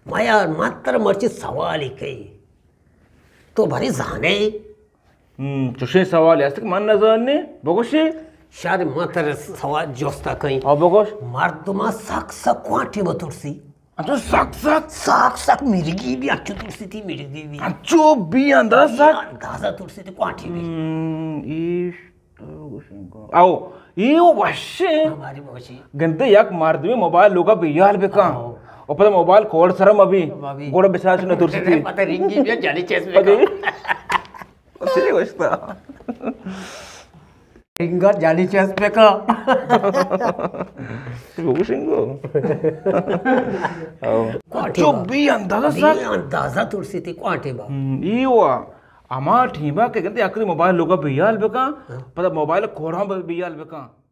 माया मात्र मरची सवाल इकई तो भारी जाणे तुझे सवाल असते की मान नजरने बघोशी शार मात्र सवाल जोस्ता कई हा बघोश मार्दमा साक साक क्वांटी बतुरसी अच्छा साक साक साक साक मिरगी भी अच्छी तुरसी थी मिरगी भी अच्छो बी अंदर साक अंदाजा तुरसी थी क्वांटी भी आओ ये वशे हमारी बशी गंदे याक मार दे मोबाइल लोगा बियाल बेका और पता मोबाइल कोड सरम अभी गोड़ा बिछा सुन तुरसी थी पता रिंगी भी जाली चेस में सही वस्ता रिंगा जाली चेस पे का बघुशिंगो अच्छो बी अंदाजा साक अंदाजा तुरसी थी क्वांटी बा ईवा अमा ठीबा के गंदे याक मोबाइल लोगा बियाल बेका पता मोबाइल कोड़ा बियाल बेका